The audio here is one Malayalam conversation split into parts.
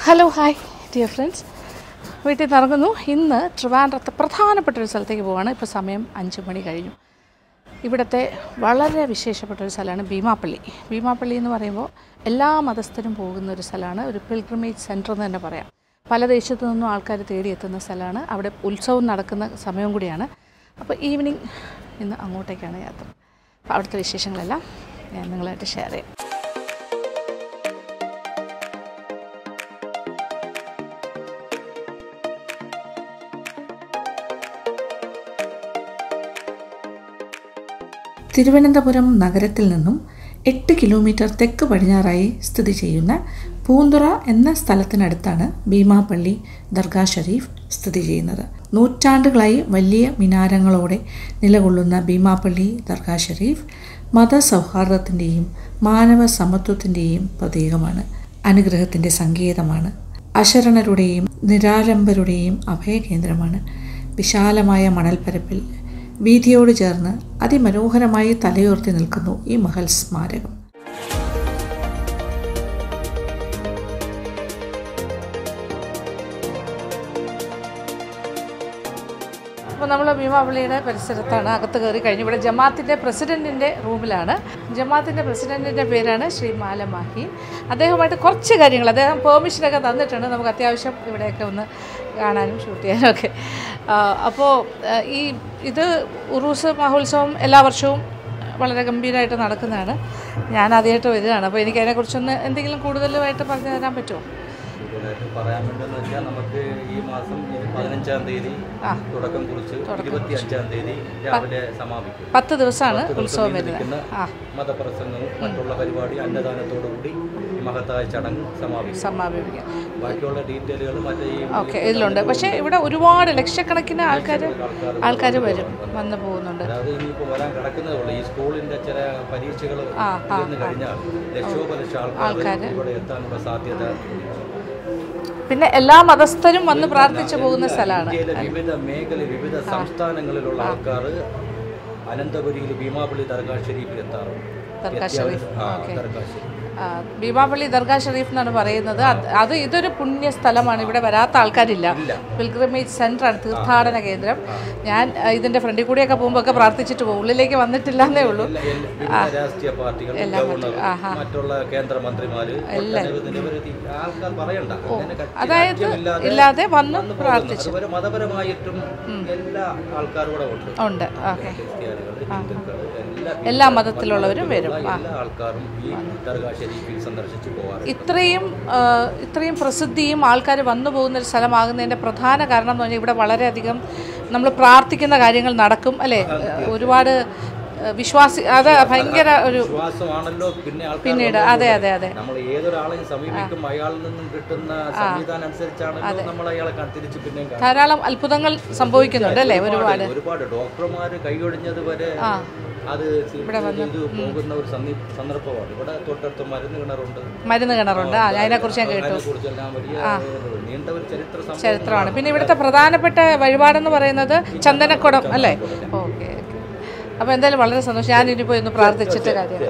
ഹലോ ഹായ് ഡിയർ ഫ്രണ്ട്സ്, വീട്ടിൽ നിന്ന് ഇറങ്ങുന്നു. ഇന്ന് ട്രിവാൻഡ്രത്ത് പ്രധാനപ്പെട്ടൊരു സ്ഥലത്തേക്ക് പോവുകയാണ്. ഇപ്പോൾ സമയം 5 മണി കഴിഞ്ഞു. ഇവിടുത്തെ വളരെ വിശേഷപ്പെട്ടൊരു സ്ഥലമാണ് ഭീമാപ്പള്ളി. ഭീമാപ്പള്ളി എന്ന് പറയുമ്പോൾ എല്ലാ മതസ്ഥരും പോകുന്ന ഒരു സ്ഥലമാണ്. ഒരു പിൽഗ്രിമേജ് സെൻറ്റർ എന്ന് തന്നെ പറയാം. പല ദേശത്തു നിന്നും ആൾക്കാർ തേടിയെത്തുന്ന സ്ഥലമാണ്. അവിടെ ഉത്സവം നടക്കുന്ന സമയം കൂടിയാണ്. അപ്പോൾ ഈവനിങ് ഇന്ന് അങ്ങോട്ടേക്കാണ് യാത്ര. അപ്പോൾ അവിടുത്തെ വിശേഷങ്ങളെല്ലാം ഞാൻ നിങ്ങളായിട്ട് ഷെയർ ചെയ്യാം. തിരുവനന്തപുരം നഗരത്തിൽ നിന്നും 8 കിലോമീറ്റർ തെക്ക് പടിഞ്ഞാറായി സ്ഥിതി ചെയ്യുന്ന പൂന്തുറ എന്ന സ്ഥലത്തിനടുത്താണ് ഭീമാപ്പള്ളി ദർഗാ ഷരീഫ് സ്ഥിതി ചെയ്യുന്നത്. നൂറ്റാണ്ടുകളായി വലിയ മിനാരങ്ങളോടെ നിലകൊള്ളുന്ന ഭീമാപ്പള്ളി ദർഗാ ഷരീഫ് മതസൗഹാർദ്ദത്തിൻ്റെയും മാനവ സമത്വത്തിൻ്റെയും പ്രതീകമാണ്. അനുഗ്രഹത്തിൻ്റെ സങ്കേതമാണ്. അശരണരുടെയും നിരാലംബരുടെയും അഭയകേന്ദ്രമാണ്. വിശാലമായ മണൽപ്പരപ്പിൽ വീഥിയോട് ചേർന്ന് അതിമനോഹരമായി തലയുയർത്തി നിൽക്കുന്നു ഈ മഹൽ സ്മാരകം. അപ്പോൾ നമ്മൾ ഭീമാപ്പള്ളിയുടെ പരിസരത്താണ്. അകത്ത് കയറി കഴിഞ്ഞു. ഇവിടെ ജമാഅത്തിൻ്റെ പ്രസിഡൻറ്റിൻ്റെ റൂമിലാണ്. ജമാഅത്തിൻ്റെ പ്രസിഡൻറ്റിൻ്റെ പേരാണ് ശ്രീ മാലമാഹി. അദ്ദേഹമായിട്ട് കുറച്ച് കാര്യങ്ങൾ അദ്ദേഹം പെർമിഷനൊക്കെ തന്നിട്ടുണ്ട്. നമുക്ക് അത്യാവശ്യം ഇവിടെയൊക്കെ ഒന്ന് കാണാനും ഷൂട്ട് ചെയ്യാനും ഒക്കെ. അപ്പോൾ ഇത് ഉറൂസ് മഹോത്സവം എല്ലാ വർഷവും വളരെ ഗംഭീരമായിട്ട് നടക്കുന്നതാണ്. ഞാൻ ആദ്യമായിട്ട് വരികയാണ്. അപ്പോൾ എനിക്ക് അതിനെക്കുറിച്ചൊന്ന് എന്തെങ്കിലും കൂടുതലായിട്ട് പറഞ്ഞു തരാൻ പറ്റുമോ? പറയാൻ വേണ്ടെന്ന് വെച്ചാൽ നമുക്ക് ഈ മാസം 15-ാം തീയതി തുടക്കം കുറിച്ച് 25-ാം തീയതി രാവിലെ സമാപിക്കും. 10 ദിവസമാണ് ഉത്സവം വരുന്നത്. മതപ്രസംഗവും മറ്റുള്ള പരിപാടി അന്നദാനത്തോടുകൂടി മഹത്തായ ചടങ്ങ് സമാപിക്കും. ബാക്കിയുള്ള ഡീറ്റെയിലുകൾ മറ്റേ ഇതിലുണ്ട്. പക്ഷേ ഇവിടെ ഒരുപാട് ലക്ഷക്കണക്കിന് ആൾക്കാർ വന്നു പോകുന്നുണ്ട്. അതായത് ഇനിയിപ്പോൾ വരാൻ കിടക്കുന്നതേ ഉള്ളൂ. ഈ സ്കൂളിന്റെ ചില പരീക്ഷകൾ കഴിഞ്ഞാൽ ലക്ഷോപലക്ഷം ആൾക്കാർ ഇവിടെ എത്താനുള്ള സാധ്യത. പിന്നെ എല്ലാ മതസ്ഥരും വന്ന് പ്രാർത്ഥിച്ചു പോകുന്ന സ്ഥലമാണ്. വിവിധ മേഖല വിവിധ സംസ്ഥാനങ്ങളിലുള്ള ആൾക്കാർ അനന്തപുരിയിൽ ഭീമാപ്പള്ളി ദർഗാ ഷരീഫിൽ എത്താറുണ്ട്. ഭീമാപ്പള്ളി ദർഗാ ഷരീഫ് എന്നാണ് പറയുന്നത്. ഇതൊരു പുണ്യ സ്ഥലമാണ്. ഇവിടെ വരാത്ത ആൾക്കാരില്ല. പിൽഗ്രിമേജ് സെൻ്ററാണ്, തീർത്ഥാടന കേന്ദ്രം. ഞാൻ ഇതിൻ്റെ ഫ്രണ്ടിൽ കൂടിയൊക്കെ പോകുമ്പോൾ ഒക്കെ പ്രാർത്ഥിച്ചിട്ട് പോകും. ഉള്ളിലേക്ക് വന്നിട്ടില്ല എന്നേ ഉള്ളൂ. രാഷ്ട്രീയ പാർട്ടികൾ, മറ്റുള്ള കേന്ദ്രമന്ത്രിമാര്, അതായത് ഇല്ലാതെ വന്ന് പ്രാർത്ഥിച്ചു. മതപരമായിട്ടും എല്ലാ ആൾക്കാരും കൂടെ ഉണ്ട്. എല്ലാ മതത്തിലുള്ളവരും വരും. ഇത്രയും പ്രസിദ്ധിയും ആൾക്കാർ വന്നു പോകുന്ന ഒരു സ്ഥലമാകുന്നതിൻ്റെ പ്രധാന കാരണം എന്ന് പറഞ്ഞാൽ ഇവിടെ വളരെയധികം നമ്മൾ പ്രാർത്ഥിക്കുന്ന കാര്യങ്ങൾ നടക്കും അല്ലേ. ഒരുപാട് അത് ഭയങ്കര ഒരു വിശ്വാസമാണല്ലോ. പിന്നീട് അതെ നമ്മൾ ഏതൊരാളെയും സമീപിക്കും അയാളിൽ നിന്നും കിട്ടുന്ന സംവിധാനം അനുസരിച്ചാണ് നമ്മൾ അയാളെ തിരിച്ച് പിന്നെ ധാരാളം അത്ഭുതങ്ങൾ സംഭവിക്കുന്നുണ്ട് അല്ലേ. ഒരുപാട് ഡോക്ടർമാർ കൈയൊഴിഞ്ഞത് വരെ അത് പോകുന്ന ഒരു സന്ദർഭമാണ്. ഇവിടെ തൊട്ടടുത്ത് മരുന്ന് കിണറുണ്ട്. അതിനെക്കുറിച്ച് ഞാൻ കേട്ടു. നീണ്ട ഒരു ചരിത്രമാണ്. പിന്നെ ഇവിടുത്തെ പ്രധാനപ്പെട്ട വഴിപാടെന്ന് പറയുന്നത് ചന്ദനക്കുടം അല്ലേ. ഓക്കെ. അപ്പോൾ എന്തായാലും വളരെ സന്തോഷം. ഞാനിനിപ്പോൾ ഒന്ന് പ്രാർത്ഥിച്ചിട്ട് കാര്യമാണ്.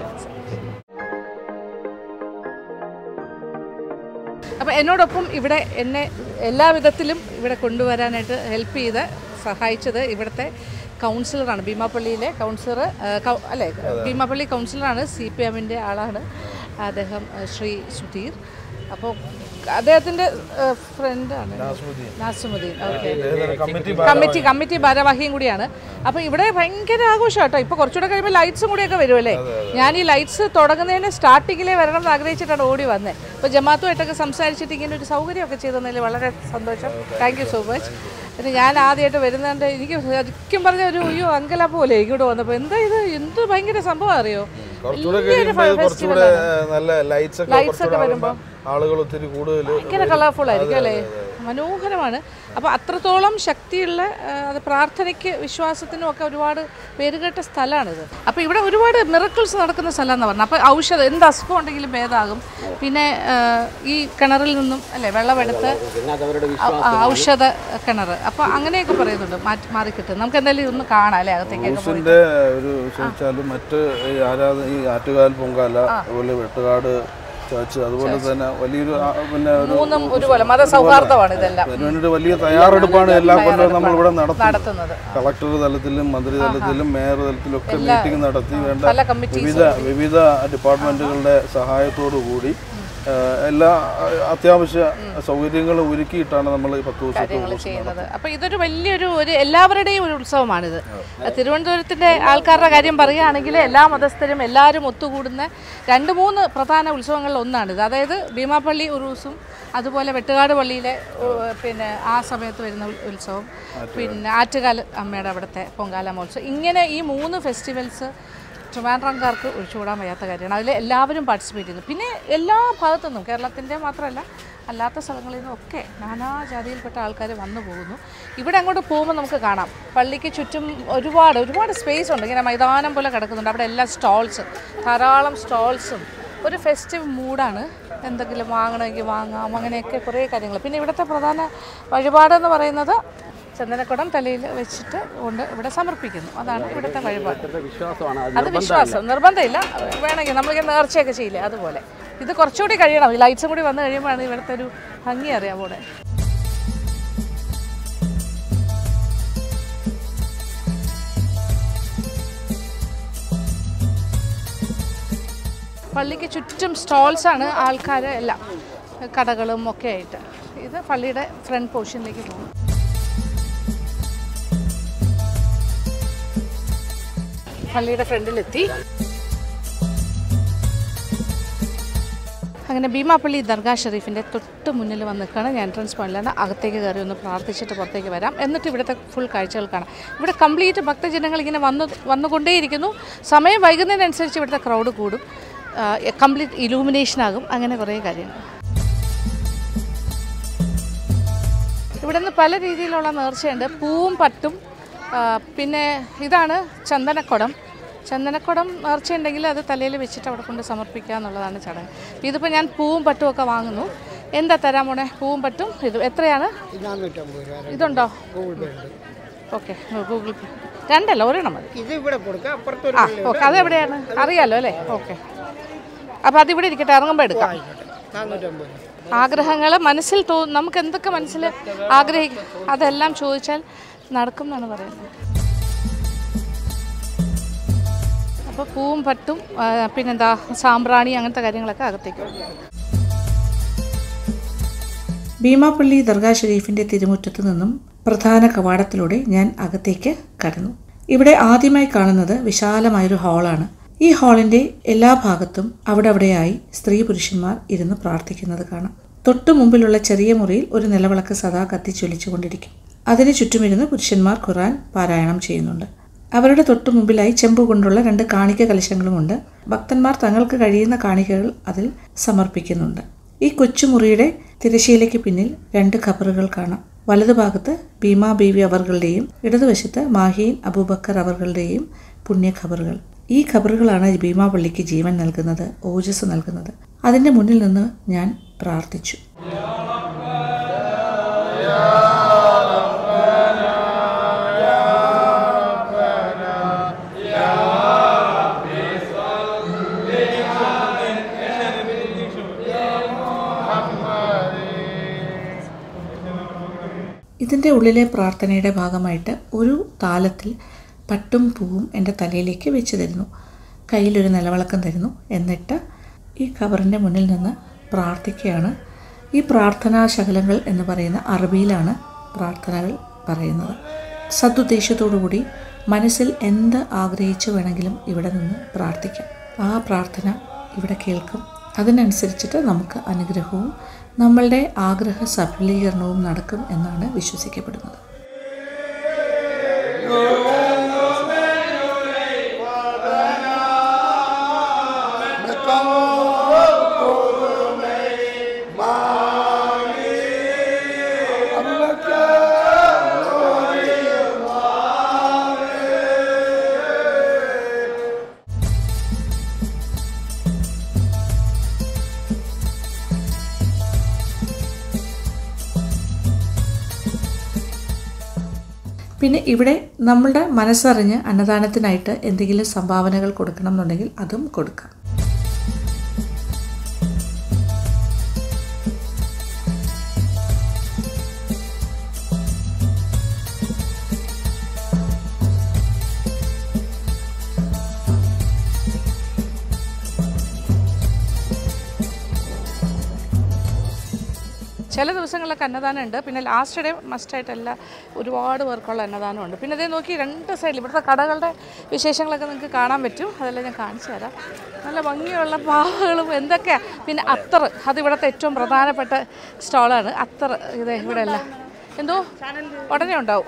അപ്പോൾ എന്നോടൊപ്പം ഇവിടെ എന്നെ എല്ലാ വിധത്തിലും ഇവിടെ കൊണ്ടുവരാനായിട്ട് ഹെൽപ്പ് ചെയ്ത് സഹായിച്ചത് ഇവിടുത്തെ കൗൺസിലറാണ്. ഭീമാപ്പള്ളിയിലെ കൗൺസിലർ അല്ലേ. ഭീമാപ്പള്ളി കൗൺസിലറാണ്. CPM-ൻ്റെ ആളാണ് അദ്ദേഹം, ശ്രീ സുധീർ. അപ്പോൾ അദ്ദേഹത്തിൻ്റെ ഫ്രണ്ടാണ് നാസിമുദ്ദീൻ. ഓക്കെ. കമ്മിറ്റി ഭാരവാഹിയും കൂടിയാണ്. അപ്പോൾ ഇവിടെ ഭയങ്കര ആഘോഷം കേട്ടോ. ഇപ്പോൾ കുറച്ചുകൂടെ കഴിയുമ്പോൾ ലൈറ്റ്സും കൂടിയൊക്കെ വരുമല്ലേ. ഞാൻ ഈ ലൈറ്റ്സ് തുടങ്ങുന്നതിന് സ്റ്റാർട്ടിങ്ങിലേ വരണം എന്ന് ആഗ്രഹിച്ചിട്ടാണ് ഓടി വന്നത്. അപ്പോൾ ജമാഅത്തുമായിട്ടൊക്കെ സംസാരിച്ചിട്ട് ഇങ്ങനെ ഒരു സൗകര്യമൊക്കെ ചെയ്തതിൽ വളരെ സന്തോഷം. Thank you so much. പിന്നെ ഞാൻ ആദ്യമായിട്ട് വരുന്നതുകൊണ്ട് എനിക്ക് ശരിക്കും പറഞ്ഞ ഒരു അങ്കല പോലെ ഇങ്ങോട്ട് വന്നപ്പോൾ എന്ത് ഭയങ്കര സംഭവം അറിയോ. ലൈറ്റ്സ് ഒക്കെ വരുമ്പോൾ ആളുകൾ ഒത്തിരി കൂടുതൽ ഭയങ്കര കളർഫുൾ ആയിരിക്കും അല്ലേ. മനോഹരമാണ്. അപ്പോൾ അത്രത്തോളം ശക്തിയുള്ള അത് പ്രാർത്ഥനയ്ക്ക് വിശ്വാസത്തിനും ഒക്കെ ഒരുപാട് പേരുകേട്ട സ്ഥലമാണിത്. അപ്പോൾ ഇവിടെ ഒരുപാട് മിറക്കിൾസ് നടക്കുന്ന സ്ഥലമെന്ന് പറഞ്ഞാൽ. അപ്പോൾ എന്ത് അസുഖം ഉണ്ടെങ്കിലും ഭേദമാകും. പിന്നെ ഈ കിണറിൽ നിന്നും അല്ലേ വെള്ളമെടുത്ത് ഔഷധ കിണർ. അപ്പോൾ അങ്ങനെയൊക്കെ പറയുന്നുണ്ട്. മാറിക്കിട്ടും. നമുക്ക് എന്തായാലും ഇതൊന്ന് കാണാം അല്ലേ. അകത്തേക്കൊക്കെ ഒരു മറ്റ് ഈ ആറ്റുകാൽ പൊങ്കാല അതുപോലെ വെട്ടുകാട് ചർച്ച്, അതുപോലെ തന്നെ വലിയൊരു പിന്നെ മൂന്നും ഒരുപോലെ മതസൗഹാർദ്ദമാണ് ഇതെല്ലാം. അതിനുവേണ്ടി വലിയ തയ്യാറെടുപ്പാണ് എല്ലാ കൊല്ലവും നമ്മളിവിടെ നടത്തുന്നത്. കളക്ടർ തലത്തിലും മന്ത്രി തലത്തിലും മേയർ തലത്തിലും ഒക്കെ മീറ്റിംഗ് നടത്തി വേണ്ട വിവിധ ഡിപ്പാർട്ട്മെന്റുകളുടെ സഹായത്തോടു കൂടി എല്ലാ അത്യാവശ്യ സൗകര്യങ്ങളും ഒരുക്കിയിട്ടാണ് നമ്മൾ 10 ദിവസം ചെയ്യുന്നത്. അപ്പോൾ ഇതൊരു വലിയൊരു എല്ലാവരുടെയും ഒരു ഉത്സവമാണിത്. തിരുവനന്തപുരത്തിൻ്റെ ആൾക്കാരുടെ കാര്യം പറയുകയാണെങ്കിൽ എല്ലാ മതസ്ഥരും എല്ലാവരും ഒത്തുകൂടുന്ന 2-3 പ്രധാന ഉത്സവങ്ങളിൽ ഒന്നാണിത്. അതായത് ഭീമാപ്പള്ളി ഉറൂസും അതുപോലെ വെട്ടുകാട് പള്ളിയിലെ പിന്നെ ആ സമയത്ത് വരുന്ന ഉത്സവം, പിന്നെ ആറ്റുകാൽ അമ്മയുടെ അവിടുത്തെ പൊങ്കാല മഹോത്സവം, ഇങ്ങനെ ഈ 3 ഫെസ്റ്റിവൽസ് ട്രിവാൻഡ്രംകാർക്ക് ഒഴിച്ചുകൂടാൻ വയ്യാത്ത കാര്യമാണ്. അതിൽ എല്ലാവരും പാർട്ടിസിപ്പേറ്റ് ചെയ്യുന്നു. പിന്നെ എല്ലാ ഭാഗത്തു നിന്നും, കേരളത്തിൻ്റെ മാത്രമല്ല അല്ലാത്ത സ്ഥലങ്ങളിൽ നിന്നൊക്കെ നാനാജാതിയിൽപ്പെട്ട ആൾക്കാർ വന്നു പോകുന്നു. ഇവിടെ അങ്ങോട്ട് പോകുമ്പോൾ നമുക്ക് കാണാം പള്ളിക്ക് ചുറ്റും ഒരുപാട് സ്പേസ് ഉണ്ട്. ഇങ്ങനെ മൈതാനം പോലെ കിടക്കുന്നുണ്ട്. അവിടെ എല്ലാ ധാരാളം സ്റ്റോൾസും ഒരു ഫെസ്റ്റിവ് മൂഡാണ്. എന്തെങ്കിലും വാങ്ങണമെങ്കിൽ വാങ്ങാം, അങ്ങനെയൊക്കെ കുറേ കാര്യങ്ങൾ. പിന്നെ ഇവിടുത്തെ പ്രധാന വഴിപാടെന്ന് പറയുന്നത് ചന്ദനക്കുടം തലയിൽ വെച്ചിട്ട് കൊണ്ട് ഇവിടെ സമർപ്പിക്കുന്നു. അതാണ് ഇവിടുത്തെ വഴിപാട്. അത് വിശ്വാസം, നിർബന്ധമില്ല. വേണമെങ്കിൽ നമ്മളിങ്ങനെ നേർച്ചയൊക്കെ ചെയ്യില്ലേ, അതുപോലെ. ഇത് കുറച്ചുകൂടി കഴിയണം. ഈ ലൈറ്റ്സും കൂടി വന്നു കഴിയുമ്പോഴാണ് ഇവിടുത്തെ ഒരു ഭംഗി അറിയാം. അവിടെ പള്ളിക്ക് ചുറ്റും സ്റ്റോൾസാണ്, ആൾക്കാർ എല്ലാം കടകളും ഒക്കെ ആയിട്ട്. ഇത് പള്ളിയുടെ ഫ്രണ്ട് പോർഷനിലേക്ക് പോകും. പള്ളിയുടെ ഫ്രണ്ടിലെത്തി. അങ്ങനെ ഭീമാപ്പള്ളി ദർഗാ ഷെരീഫിൻ്റെ തൊട്ട് മുന്നിൽ വന്ന് നിൽക്കുകയാണ്. ഞാൻ എൻട്രൻസ് പോയിന്റിലാണ്. അകത്തേക്ക് കയറി ഒന്ന് പ്രാർത്ഥിച്ചിട്ട് പുറത്തേക്ക് വരാം. എന്നിട്ട് ഇവിടുത്തെ ഫുൾ കാഴ്ചകൾ കാണാം. ഇവിടെ കംപ്ലീറ്റ് ഭക്തജനങ്ങൾ ഇങ്ങനെ വന്നുകൊണ്ടേയിരിക്കുന്നു. സമയം വൈകുന്നതിനനുസരിച്ച് ഇവിടുത്തെ ക്രൗഡ് കൂടും. കംപ്ലീറ്റ് ഇലൂമിനേഷനാകും. അങ്ങനെ കുറേ കാര്യങ്ങൾ. ഇവിടെ നിന്ന് പല രീതിയിലുള്ള നേർച്ചയുണ്ട്. പൂവും പട്ടും, പിന്നെ ഇതാണ് ചന്ദനക്കുടം നേർച്ചയുണ്ടെങ്കിൽ അത് തലയിൽ വെച്ചിട്ട് അവിടെ കൊണ്ട് സമർപ്പിക്കുക എന്നുള്ളതാണ് ചടങ്ങ്. ഇതിപ്പോൾ ഞാൻ പൂവും പട്ടും ഒക്കെ വാങ്ങുന്നു. എന്താ തരാൻ പോണേ? പൂവും പട്ടും ഇതും എത്രയാണ്? ഇതുണ്ടോ? ഓക്കെ, ഗൂഗിൾ പേ. 2 ഒരെണ്ണം മതി. ഓക്കെ, അതെവിടെയാണ് അറിയാലോ അല്ലേ? ഓക്കെ, അപ്പോൾ അതിവിടെ ഇരിക്കട്ടെ, ഇറങ്ങുമ്പോൾ എടുക്കാം. ആഗ്രഹങ്ങൾ മനസ്സിൽ നമുക്ക് എന്തൊക്കെ മനസ്സിൽ ആഗ്രഹിക്കും അതെല്ലാം ചോദിച്ചാൽ നടക്കും എന്നാണ് പറയുന്നത്. അപ്പോൾ പൂവും പട്ടും പിന്നെന്താ സാമ്പ്രാണി അങ്ങനത്തെ കാര്യങ്ങളൊക്കെ അകത്തേക്ക്. ഭീമാപ്പള്ളി ദർഗാ ഷെരീഫിൻ്റെ തിരുമുറ്റത്ത് നിന്നും പ്രധാന കവാടത്തിലൂടെ ഞാൻ അകത്തേക്ക് കടന്നു. ഇവിടെ ആദ്യമായി കാണുന്നത് വിശാലമായൊരു ഹാളാണ്. ഈ ഹാളിൻ്റെ എല്ലാ ഭാഗത്തും അവിടെയായി സ്ത്രീ പുരുഷന്മാർ ഇരുന്ന് പ്രാർത്ഥിക്കുന്നത് കാണാം. തൊട്ടു മുമ്പിലുള്ള ചെറിയ മുറിയിൽ ഒരു നിലവിളക്ക് സദാ കത്തിച്ചൊലിച്ചുകൊണ്ടിരിക്കും. അതിന് ചുറ്റുമിരുന്ന് പുരുഷന്മാർ ഖുർആൻ പാരായണം ചെയ്യുന്നുണ്ട്. അവരുടെ തൊട്ടു മുമ്പിലായി ചെമ്പ് കൊണ്ടുള്ള 2 കാണിക്ക കലശങ്ങളുമുണ്ട്. ഭക്തന്മാർ തങ്ങൾക്ക് കഴിയുന്ന കാണിക്കകൾ അതിൽ സമർപ്പിക്കുന്നുണ്ട്. ഈ കൊച്ചുമുറിയുടെ തിരശ്ശീലയ്ക്ക് പിന്നിൽ 2 ഖബറുകൾ കാണാം. വലതുഭാഗത്ത് ഭീമാ ബീവി അവറുകളുടെയും ഇടതുവശത്ത് മാഹീൻ അബൂബക്കർ അവറുകളുടെയും പുണ്യ ഖബറുകൾ. ഈ ഖബറുകളാണ് ഭീമാപള്ളിക്ക് ജീവൻ നൽകുന്നത്, ഓജസ് നൽകുന്നത്. അതിൻ്റെ മുന്നിൽ നിന്ന് ഞാൻ പ്രാർത്ഥിച്ചു. ഇതിൻ്റെ ഉള്ളിലെ പ്രാർത്ഥനയുടെ ഭാഗമായിട്ട് ഒരു താലത്തിൽ പട്ടും പൂവും എൻ്റെ തലയിലേക്ക് വെച്ച് തരുന്നു. കയ്യിലൊരു നിലവിളക്കം തരുന്നു. എന്നിട്ട് ഈ ഖബറിൻ്റെ മുന്നിൽ നിന്ന് പ്രാർത്ഥിക്കുകയാണ്. ഈ പ്രാർത്ഥനാ ശകലങ്ങൾ എന്ന് പറയുന്ന അറബിയിലാണ് പ്രാർത്ഥനകൾ പറയുന്നത്. സദുദ്ദേശത്തോടുകൂടി മനസ്സിൽ എന്ത് ആഗ്രഹിച്ചു വേണമെങ്കിലും ഇവിടെ നിന്ന് പ്രാർത്ഥിക്കാം. ആ പ്രാർത്ഥന ഇവിടെ കേൾക്കും. അതിനനുസരിച്ചിട്ട് നമുക്ക് അനുഗ്രഹവും നമ്മളുടെ ആഗ്രഹ സഫലീകരണവും നടക്കും എന്നാണ് വിശ്വസിക്കപ്പെടുന്നത്. പിന്നെ ഇവിടെ നമ്മളുടെ മനസ്സറിഞ്ഞ് അന്നദാനത്തിനായിട്ട് എന്തെങ്കിലും സംഭാവനകൾ കൊടുക്കണം എന്നുണ്ടെങ്കിൽ അതും കൊടുക്കാം. ചില ദിവസങ്ങളിലൊക്കെ അന്നദാനം ഉണ്ട്. പിന്നെ ലാസ്റ്റ് ഡേ മസ്റ്റായിട്ടല്ല ഒരുപാട് പേർക്കുള്ള അന്നദാനമുണ്ട്. പിന്നെ അതേ നോക്കി 2 സൈഡിൽ ഇവിടുത്തെ കടകളുടെ വിശേഷങ്ങളൊക്കെ നിങ്ങൾക്ക് കാണാൻ പറ്റും. അതെല്ലാം ഞാൻ കാണിച്ചു തരാം. നല്ല ഭംഗിയുള്ള പാവകളും എന്തൊക്കെയാണ്. പിന്നെ അത്തർ, അത് ഇവിടുത്തെ ഏറ്റവും പ്രധാനപ്പെട്ട സ്റ്റോളാണ് അത്തർ. ഇത് ഇവിടെ അല്ല എന്തോ ഉടനെ ഉണ്ടാവും.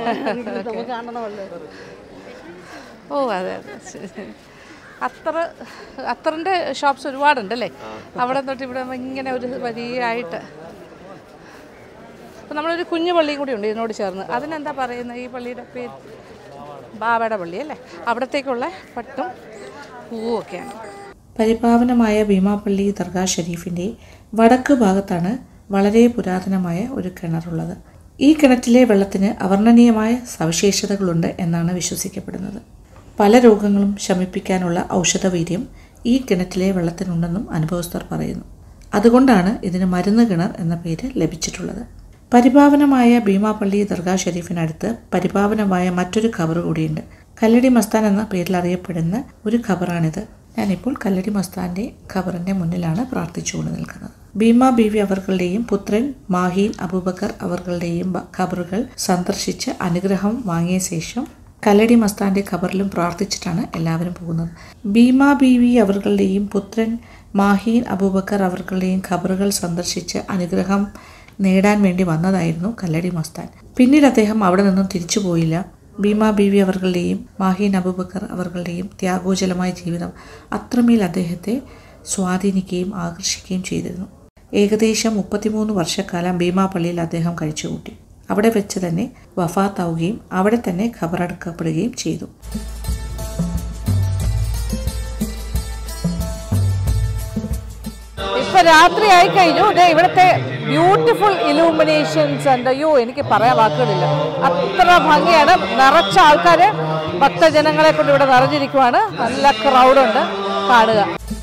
ഓ അതെ അതെ, അത്തറിൻ്റെ ഷോപ്സ് ഒരുപാടുണ്ടല്ലേ. അവിടെ തൊട്ട് ഇവിടെ ഇങ്ങനെ ഒരു വരിയായിട്ട്. അപ്പോൾ നമ്മളൊരു കുഞ്ഞു പള്ളിയും കൂടി ഉണ്ട് ഇതിനോട് ചേർന്ന്. അതിനെന്താ പറയുന്നത് ഈ പള്ളിയുടെ പേര്? ബാബയുടെ പള്ളി അല്ലേ. അവിടത്തേക്കുള്ള പട്ടും പൂവും ഒക്കെയാണ്. പരിപാവനമായ ഭീമാപള്ളി ദർഗാ ഷരീഫിൻ്റെ വടക്ക് ഭാഗത്താണ് വളരെ പുരാതനമായ ഒരു കിണറുള്ളത്. ഈ കിണറ്റിലെ വെള്ളത്തിന് അവർണ്ണനീയമായ സവിശേഷതകളുണ്ട് എന്നാണ് വിശ്വസിക്കപ്പെടുന്നത്. പല രോഗങ്ങളും ശമിപ്പിക്കാനുള്ള ഔഷധവീര്യം ഈ കിണറ്റിലെ വെള്ളത്തിനുണ്ടെന്നും അനുഭവസ്ഥർ പറയുന്നു. അതുകൊണ്ടാണ് ഇതിന് മരുന്ന് കിണർ എന്ന പേര് ലഭിച്ചിട്ടുള്ളത്. പരിപാവനമായ ഭീമാപള്ളി ദർഗാ ഷരീഫിനടുത്ത് പരിപാവനമായ മറ്റൊരു ഖബർ കൂടിയുണ്ട്. കല്ലടി മസ്താൻ എന്ന പേരിൽ അറിയപ്പെടുന്ന ഒരു ഖബറാണിത്. ഞാനിപ്പോൾ കല്ലടി മസ്താൻ്റെ ഖബറിൻ്റെ മുന്നിലാണ് പ്രാർത്ഥിച്ചുകൊണ്ട് നിൽക്കുന്നത്. ഭീമ ബീവി അവർകളുടെയും പുത്രൻ മാഹീൻ അബൂബക്കർ അവർകളുടെയും ഖബറുകൾ സന്ദർശിച്ച് അനുഗ്രഹം വാങ്ങിയ ശേഷം കല്ലടി മസ്താൻ്റെ ഖബറിലും പ്രാർത്ഥിച്ചിട്ടാണ് എല്ലാവരും പോകുന്നത്. ഭീമ ബീവി അവർകളുടെയും പുത്രൻ മാഹീൻ അബൂബക്കർ അവർകളുടെയും ഖബറുകൾ സന്ദർശിച്ച് അനുഗ്രഹം നേടാൻ വേണ്ടി വന്നതായിരുന്നു കല്ലടി മസ്താൻ. പിന്നീട് അദ്ദേഹം അവിടെ നിന്നും തിരിച്ചു പോയില്ല. ഭീമ ബീവി അവർകളുടെയും മാഹീൻ അബൂബക്കർ അവർകളുടെയും ത്യാഗോജലമായ ജീവിതം അത്രമേൽ അദ്ദേഹത്തെ സ്വാധീനിക്കുകയും ആകർഷിക്കുകയും ചെയ്തിരുന്നു. ഏകദേശം 33 വർഷക്കാലം ഭീമാപള്ളിയിൽ അദ്ദേഹം കഴിച്ചുകൂട്ടി. അവിടെ വെച്ച് തന്നെ വഫാത്താവുകയും അവിടെ തന്നെ ഖബറടക്കപ്പെടുകയും ചെയ്തു. ഇപ്പൊ രാത്രി ആയി കഴിഞ്ഞു. ഇവിടുത്തെ ബ്യൂട്ടിഫുൾ ഇലൂമിനേഷൻസ് ഉണ്ട്. അയ്യോ, എനിക്ക് പറയാൻ വാക്കുകളില്ല, അത്ര ഭംഗിയാണ്. നിറച്ച ആൾക്കാര് ഭക്തജനങ്ങളെ കൊണ്ട് ഇവിടെ നിറഞ്ഞിരിക്കുവാണ്. നല്ല ക്രൗഡുണ്ട്, കാണുക.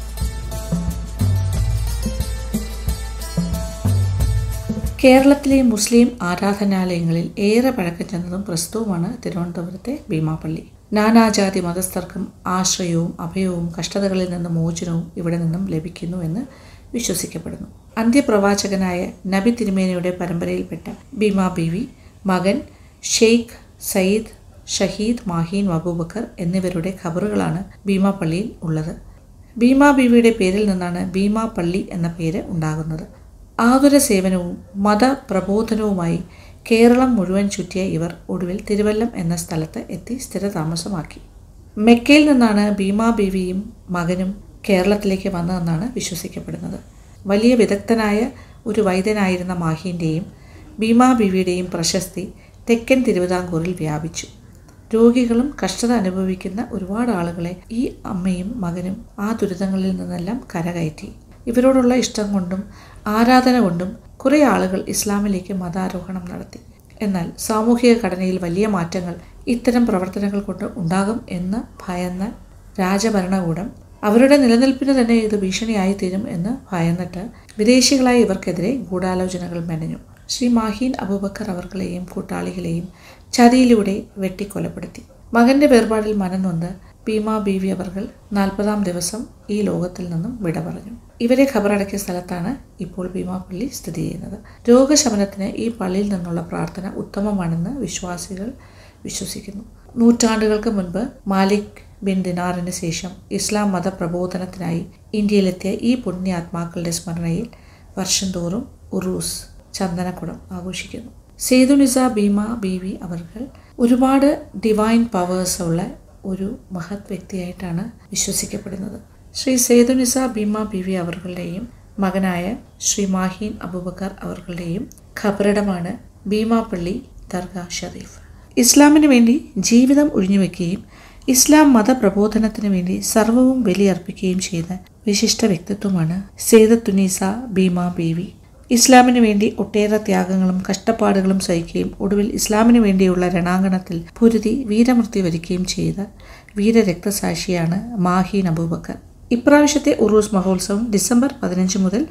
കേരളത്തിലെ മുസ്ലിം ആരാധനാലയങ്ങളിൽ ഏറെ പഴക്കം ചെന്നതും പ്രസിദ്ധവുമാണ് തിരുവനന്തപുരത്തെ ഭീമാപള്ളി. നാനാജാതി മതസ്ഥർക്കും ആശ്രയവും അഭയവും കഷ്ടതകളിൽ നിന്ന് മോചനവും ഇവിടെ നിന്നും ലഭിക്കുന്നു എന്ന് വിശ്വസിക്കപ്പെടുന്നു. അന്ത്യപ്രവാചകനായ നബി തിരുമേനിയുടെ പരമ്പരയിൽപ്പെട്ട ഭീമ ബീവി മകൻ ഷെയ്ഖ് സയ്യിദ് ഷഹീദ് മാഹീൻ അബൂബക്കർ എന്നിവരുടെ ഖബറുകളാണ് ഭീമാപള്ളിയിൽ ഉള്ളത്. ഭീമ ബീവിയുടെ പേരിൽ നിന്നാണ് ഭീമാപള്ളി എന്ന പേര് ഉണ്ടാകുന്നത്. ആതുര സേവനവും മതപ്രബോധനവുമായി കേരളം മുഴുവൻ ചുറ്റിയ ഇവർ ഒടുവിൽ തിരുവല്ലം എന്ന സ്ഥലത്ത് എത്തി സ്ഥിരതാമസമാക്കി. മെക്കയിൽ നിന്നാണ് ഭീമ ബീവിയും മകനും കേരളത്തിലേക്ക് വന്നതെന്നാണ് വിശ്വസിക്കപ്പെടുന്നത്. വലിയ വിദഗ്ധനായ ഒരു വൈദ്യനായിരുന്ന മാഹീൻ്റെയും ഭീമ ബീവിയുടെയും പ്രശസ്തി തെക്കൻ തിരുവിതാംകൂറിൽ വ്യാപിച്ചു. രോഗികളും കഷ്ടത അനുഭവിക്കുന്ന ഒരുപാട് ആളുകളെ ഈ അമ്മയും മകനും ആ ദുരിതങ്ങളിൽ നിന്നെല്ലാം കരകയറ്റി. ഇവരോടുള്ള ഇഷ്ടം കൊണ്ടും ആരാധന കൊണ്ടും കുറേ ആളുകൾ ഇസ്ലാമിലേക്ക് മതാരോഹണം നടത്തി. എന്നാൽ സാമൂഹിക ഘടനയിൽ വലിയ മാറ്റങ്ങൾ ഇത്തരം പ്രവർത്തനങ്ങൾ കൊണ്ട് ഉണ്ടാകും എന്ന് ഭയന്ന രാജഭരണകൂടം അവരുടെ നിലനിൽപ്പിന് തന്നെ ഇത് ഭീഷണിയായി തീരും എന്ന് ഭയന്നിട്ട് വിദേശികളായ ഇവർക്കെതിരെ ഗൂഢാലോചനകൾ മെനഞ്ഞു. ശ്രീ മാഹീൻ അബൂബക്കർ അവർകളെയും കൂട്ടാളികളെയും ചതിയിലൂടെ വെട്ടിക്കൊലപ്പെടുത്തി. മകന്റെ വേർപാടിൽ മനംനൊന്ത് ഭീമ ബീവി അവർകൾ 40-ാം ദിവസം ഈ ലോകത്തിൽ നിന്നും വിട പറഞ്ഞു. ഇവരെ ഖബറടക്കിയ സ്ഥലത്താണ് ഇപ്പോൾ ഭീമാപള്ളി സ്ഥിതി ചെയ്യുന്നത്. രോഗശമനത്തിന് ഈ പള്ളിയിൽ നിന്നുള്ള പ്രാർത്ഥന ഉത്തമമാണെന്ന് വിശ്വാസികൾ വിശ്വസിക്കുന്നു. നൂറ്റാണ്ടുകൾക്ക് മുൻപ് മാലിക് ബിൻ ദിനാറിന് ശേഷം ഇസ്ലാം മത പ്രബോധനത്തിനായി ഇന്ത്യയിലെത്തിയ ഈ പുണ്യാത്മാക്കളുടെ സ്മരണയിൽ വർഷം തോറും ഉറൂസ് ചന്ദനക്കുടം ആഘോഷിക്കുന്നു. സേതുനിസ ഭീമ ബീവി അവർകൾ ഒരുപാട് ഡിവൈൻ പവേഴ്സ് ഉള്ള ഒരു മഹത് വ്യക്തിയായിട്ടാണ് വിശ്വസിക്കപ്പെടുന്നത്. ശ്രീ സേതുനിസ ഭീമ ബീവി അവർകളുടെയും മകനായ ശ്രീ മാഹീൻ അബൂബക്കർ അവർകളുടെയും ഖബറിടമാണ് ഭീമാപള്ളി ദർഗാ ഷരീഫ്. ഇസ്ലാമിന് വേണ്ടി ജീവിതം ഒഴിഞ്ഞുവെക്കുകയും ഇസ്ലാം മതപ്രബോധനത്തിന് വേണ്ടി സർവവും ബലിയർപ്പിക്കുകയും ചെയ്ത വിശിഷ്ട വ്യക്തിത്വമാണ് സേദത്തുനീസ ഭീമ ബീവി. ഇസ്ലാമിന് വേണ്ടി ഒട്ടേറെ ത്യാഗങ്ങളും കഷ്ടപ്പാടുകളും സഹിക്കുകയും ഒടുവിൽ ഇസ്ലാമിന് വേണ്ടിയുള്ള രണാങ്കണത്തിൽ പൊരുതി വീരമൃത്യു വരിക്കുകയും ചെയ്ത വീരരക്തസാക്ഷിയാണ് മാഹീൻ അബൂബക്കർ. ഇപ്രാവശ്യത്തെ ഉറൂസ് മഹോത്സവം ഡിസംബർ 15 മുതൽ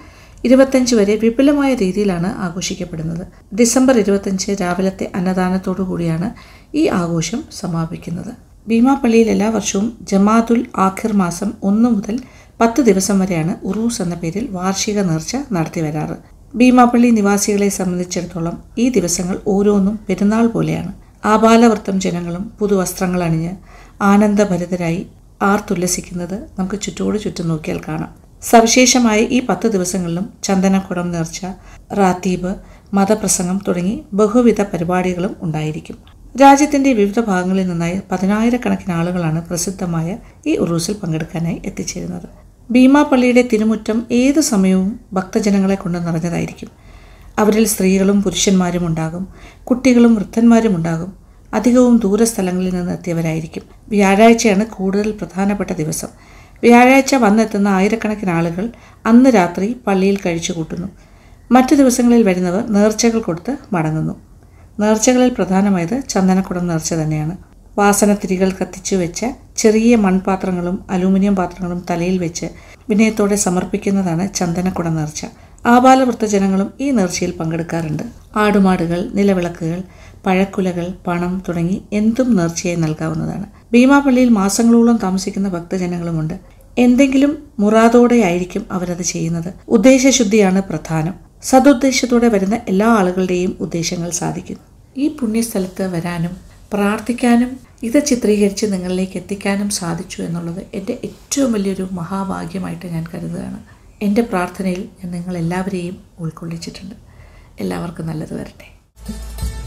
25 വരെ വിപുലമായ രീതിയിലാണ് ആഘോഷിക്കപ്പെടുന്നത്. ഡിസംബർ 25 രാവിലത്തെ അന്നദാനത്തോടു കൂടിയാണ് ഈ ആഘോഷം സമാപിക്കുന്നത്. ഭീമാപള്ളിയിൽ എല്ലാ വർഷവും ജമാഅത്തുൽ ആഖിർ മാസം 1 മുതൽ 10 ദിവസം വരെയാണ് ഉറൂസ് എന്ന പേരിൽ വാർഷിക നേർച്ച നടത്തി വരാറ്. ഭീമാപള്ളി നിവാസികളെ സംബന്ധിച്ചിടത്തോളം ഈ ദിവസങ്ങൾ ഓരോന്നും പെരുന്നാൾ പോലെയാണ്. ആബാലവൃത്തം ജനങ്ങളും പുതുവസ്ത്രങ്ങൾ അണിഞ്ഞ് ആനന്ദഭരിതരായി ആർത്തുല്ലസിക്കുന്നത് നമുക്ക് ചുറ്റോട് ചുറ്റും നോക്കിയാൽ കാണാം. സവിശേഷമായ ഈ 10 ദിവസങ്ങളിലും ചന്ദനക്കുടം നേർച്ച, റാത്തീബ്, മതപ്രസംഗം തുടങ്ങി ബഹുവിധ പരിപാടികളും ഉണ്ടായിരിക്കും. രാജ്യത്തിന്റെ വിവിധ ഭാഗങ്ങളിൽ നിന്നായി 10,000-കണക്കിന് ആളുകളാണ് പ്രസിദ്ധമായ ഈ ഉറൂസിൽ പങ്കെടുക്കാനായി എത്തിച്ചേരുന്നത്. ഭീമാപള്ളിയുടെ തിരുമുറ്റം ഏതു സമയവും ഭക്തജനങ്ങളെ കൊണ്ട് നിറഞ്ഞതായിരിക്കും. അവരിൽ സ്ത്രീകളും പുരുഷന്മാരും ഉണ്ടാകും, കുട്ടികളും വൃദ്ധന്മാരും ഉണ്ടാകും. അധികവും ദൂരസ്ഥലങ്ങളിൽ നിന്ന് എത്തിയവരായിരിക്കും. വ്യാഴാഴ്ചയാണ് കൂടുതൽ പ്രധാനപ്പെട്ട ദിവസം. വ്യാഴാഴ്ച വന്നെത്തുന്ന ആയിരക്കണക്കിന് ആളുകൾ അന്ന് രാത്രി പള്ളിയിൽ കഴിച്ചു കൂട്ടുന്നു. മറ്റു ദിവസങ്ങളിൽ വരുന്നവർ നേർച്ചകൾ കൊടുത്ത് മടങ്ങുന്നു. നേർച്ചകളിൽ പ്രധാനമായത് ചന്ദനക്കുടം നേർച്ച തന്നെയാണ്. വാസനത്തിരികൾ കത്തിച്ചു വെച്ച ചെറിയ മൺപാത്രങ്ങളും അലൂമിനിയം പാത്രങ്ങളും തലയിൽ വെച്ച് വിനയത്തോടെ സമർപ്പിക്കുന്നതാണ് ചന്ദനക്കുടം നേർച്ച. ആബാലവൃത്തജനങ്ങളും ഈ നേർച്ചയിൽ പങ്കെടുക്കാറുണ്ട്. ആടുമാടുകൾ, നിലവിളക്കുകൾ, പഴക്കുലകൾ, പണം തുടങ്ങി എന്തും നേർച്ചയായി നൽകാവുന്നതാണ്. ഭീമാപള്ളിയിൽ മാസങ്ങളോളം താമസിക്കുന്ന ഭക്തജനങ്ങളുമുണ്ട്. എന്തെങ്കിലും മുറാദോടെയായിരിക്കും അവരത് ചെയ്യുന്നത്. ഉദ്ദേശശുദ്ധിയാണ് പ്രധാനം. സതുദ്ദേശത്തോടെ വരുന്ന എല്ലാ ആളുകളുടെയും ഉദ്ദേശങ്ങൾ സാധിക്കുന്നു. ഈ പുണ്യസ്ഥലത്ത് വരാനും പ്രാർത്ഥിക്കാനും ഇത് ചിത്രീകരിച്ച് നിങ്ങളിലേക്ക് എത്തിക്കാനും സാധിച്ചു എന്നുള്ളത് എൻ്റെ ഏറ്റവും വലിയൊരു മഹാഭാഗ്യമായിട്ട് ഞാൻ കരുതുകയാണ്. എൻ്റെ പ്രാർത്ഥനയിൽ ഞാൻ നിങ്ങളെല്ലാവരെയും ഉൾക്കൊള്ളിച്ചിട്ടുണ്ട്. എല്ലാവർക്കും നല്ലത് വരട്ടെ.